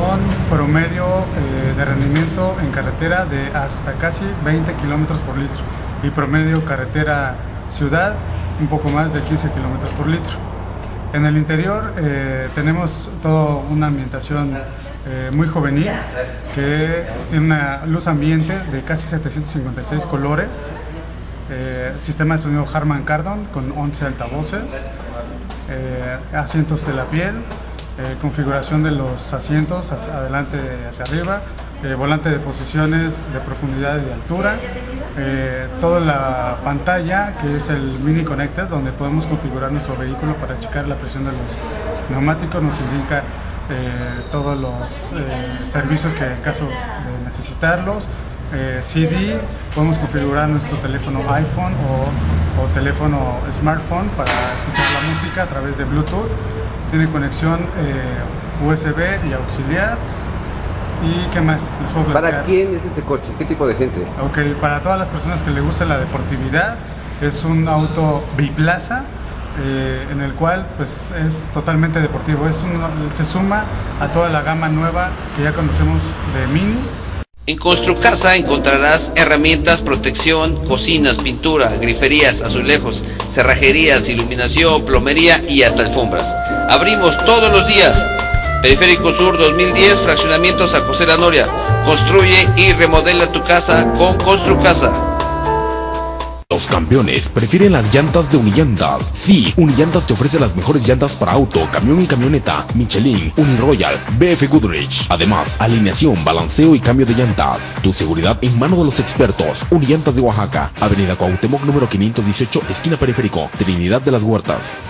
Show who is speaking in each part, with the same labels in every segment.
Speaker 1: con promedio de rendimiento en carretera de hasta casi 20 kilómetros por litro y promedio carretera ciudad un poco más de 15 kilómetros por litro. En el interior tenemos toda una ambientación muy juvenil que tiene una luz ambiente de casi 756 colores, sistema de sonido Harman Kardon con 11 altavoces, asientos de la piel, configuración de los asientos hacia adelante y hacia arriba, volante de posiciones de profundidad y de altura, toda la pantalla que es el Mini Connected, donde podemos configurar nuestro vehículo para checar la presión de los neumáticos, nos indica todos los servicios que en caso de necesitarlos. CD, podemos configurar nuestro teléfono iPhone o teléfono smartphone para escuchar la música a través de Bluetooth. Tiene conexión USB y auxiliar. ¿Y qué más les puedo platicar?
Speaker 2: ¿Para quién es este coche? ¿Qué tipo de gente?
Speaker 1: Ok, para todas las personas que les gusta la deportividad, es un auto biplaza, en el cual pues es totalmente deportivo. Se suma a toda la gama nueva que ya conocemos de Mini.
Speaker 3: En Construcasa encontrarás herramientas, protección, cocinas, pintura, griferías, azulejos, cerrajerías, iluminación, plomería y hasta alfombras. Abrimos todos los días. Periférico Sur 2010, fraccionamiento San José La Noria. Construye y remodela tu casa con Construcasa.
Speaker 4: Los campeones prefieren las llantas de Unillantas. Sí, Unillantas te ofrece las mejores llantas para auto, camión y camioneta, Michelin, Uniroyal, BF Goodrich. Además, alineación, balanceo y cambio de llantas. Tu seguridad en manos de los expertos. Unillantas de Oaxaca, Avenida Cuauhtémoc número 518, esquina Periférico, Trinidad de las Huertas.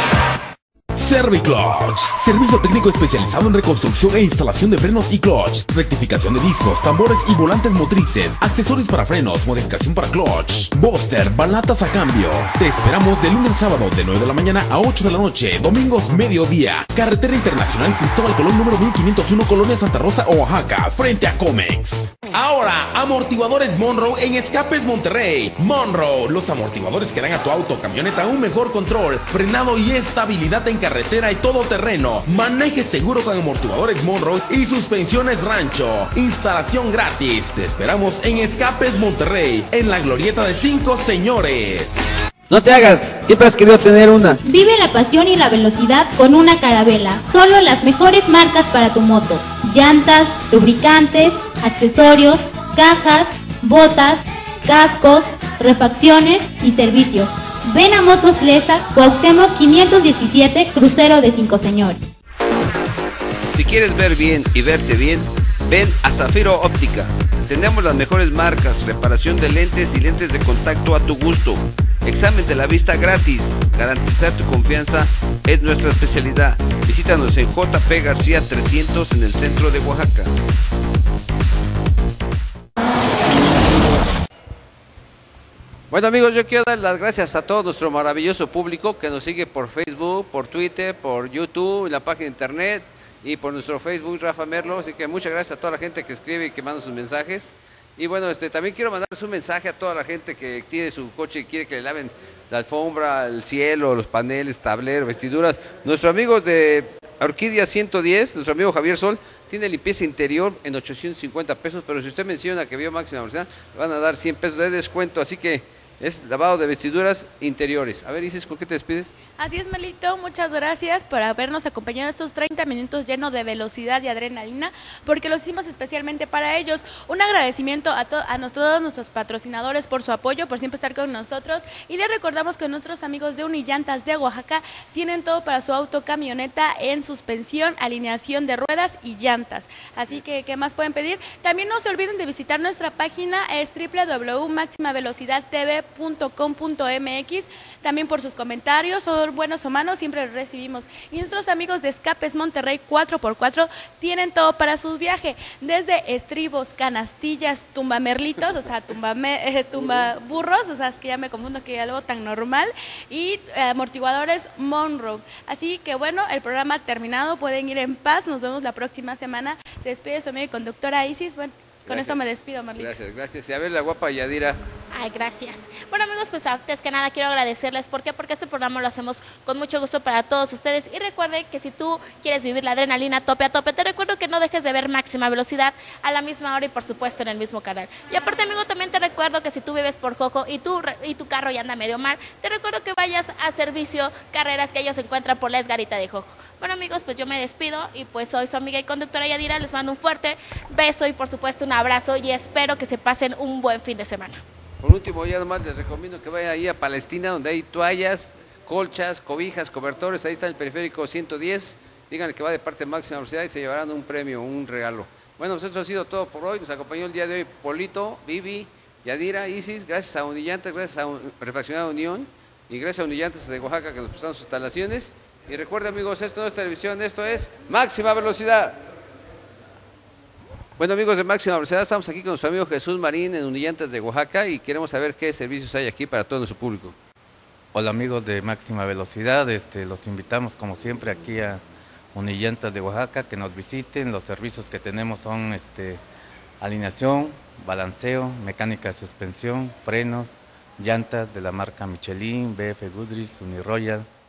Speaker 4: Serviclutch, servicio técnico especializado en reconstrucción e instalación de frenos y clutch, rectificación de discos, tambores y volantes motrices, accesorios para frenos, modificación para clutch, booster, balatas a cambio. Te esperamos de lunes a sábado de 9 de la mañana a 8 de la noche, domingos mediodía. Carretera Internacional Cristóbal Colón número 1501, Colonia Santa Rosa, Oaxaca, frente a Comex. Ahora, amortiguadores Monroe en Escapes Monterrey. Monroe, los amortiguadores que dan a tu auto o camioneta un mejor control, frenado y estabilidad en carretera y todo terreno. Maneje seguro con amortiguadores Monroe y suspensiones Rancho. Instalación gratis. Te esperamos en Escapes Monterrey, en la glorieta de 5 señores.
Speaker 2: No te hagas, siempre has querido tener una.
Speaker 5: Vive la pasión y la velocidad con una Carabela. Solo las mejores marcas para tu moto. Llantas, lubricantes, accesorios, cajas, botas, cascos, refacciones y servicio. Ven a Motos Lesa, Cuauhtémoc 517, crucero de 5 señores.
Speaker 3: Si quieres ver bien y verte bien, ven a Zafiro Óptica. Tenemos las mejores marcas, reparación de lentes y lentes de contacto a tu gusto. Examen de la vista gratis. Garantizar tu confianza es nuestra especialidad. Visítanos en JP García 300 en el centro de Oaxaca. Bueno amigos, yo quiero dar las gracias a todo nuestro maravilloso público que nos sigue por Facebook, por Twitter, por YouTube, en la página de internet y por nuestro Facebook, Rafa Merlo. Así que muchas gracias a toda la gente que escribe y que manda sus mensajes. Y bueno, también quiero mandarles un mensaje a toda la gente que tiene su coche y quiere que le laven la alfombra, el cielo, los paneles, tablero, vestiduras. Nuestro amigo de Orquídea 110, nuestro amigo Javier Sol, tiene limpieza interior en 850 pesos, pero si usted menciona que vio máxima velocidad, le van a dar 100 pesos de descuento, así que es lavado de vestiduras interiores. A ver, Isis, ¿con qué te despides?
Speaker 6: Así es, Melito, muchas gracias por habernos acompañado estos 30 minutos llenos de velocidad y adrenalina, porque lo hicimos especialmente para ellos. Un agradecimiento a todos nuestros patrocinadores por su apoyo, por siempre estar con nosotros, y les recordamos que nuestros amigos de Unillantas de Oaxaca tienen todo para su auto, camioneta en suspensión, alineación de ruedas y llantas. Así que, ¿qué más pueden pedir? También no se olviden de visitar nuestra página, es www.maximavelocidadtv.com.mx. También por sus comentarios, son buenos o malos, siempre los recibimos. Y nuestros amigos de Escapes Monterrey 4x4 tienen todo para sus viajes, desde estribos, canastillas, tumbamerlitos, o sea, tumbaburros, o sea, es que ya me confundo, que algo tan normal, y amortiguadores Monroe. Así que bueno, el programa ha terminado, pueden ir en paz, nos vemos la próxima semana. Se despide su amiga y conductora Isis. Bueno, Con esto me despido, Marlita.
Speaker 3: Gracias, gracias. Y a ver, la guapa Yadira.
Speaker 7: Ay, gracias. Bueno, amigos, pues antes que nada quiero agradecerles. ¿Por qué? Porque este programa lo hacemos con mucho gusto para todos ustedes. Y recuerde que si tú quieres vivir la adrenalina tope a tope, te recuerdo que no dejes de ver Máxima Velocidad a la misma hora y por supuesto en el mismo canal. Y aparte, amigo, también te recuerdo que si tú vives por Jojo y tu carro ya anda medio mal, te recuerdo que vayas a servicio Carreras, que ellos se encuentran por la Esgarita de Jojo. Bueno, amigos, pues yo me despido y pues soy su amiga y conductora Yadira. Les mando un fuerte beso y por supuesto un abrazo y espero que se pasen un buen fin de semana.
Speaker 3: Por último, ya nomás les recomiendo que vayan ahí a Palestina, donde hay toallas, colchas, cobijas, cobertores. Ahí está el periférico 110. Díganle que va de parte de Máxima Velocidad y se llevarán un premio, un regalo. Bueno, pues eso ha sido todo por hoy. Nos acompañó el día de hoy Polito, Vivi, Yadira, Isis. Gracias a Unillantes, gracias a Refaccionada Unión y gracias a Unillantes de Oaxaca que nos prestaron sus instalaciones. Y recuerden, amigos, esto no es televisión, esto es Máxima Velocidad. Bueno, amigos de Máxima Velocidad, estamos aquí con nuestro amigo Jesús Marín en Unillantes de Oaxaca y queremos saber qué servicios hay aquí para todo nuestro público.
Speaker 8: Hola amigos de Máxima Velocidad, los invitamos como siempre aquí a Unillantes de Oaxaca, que nos visiten. Los servicios que tenemos son alineación, balanceo, mecánica de suspensión, frenos, llantas de la marca Michelin, BF Goodrich, Uniroyal,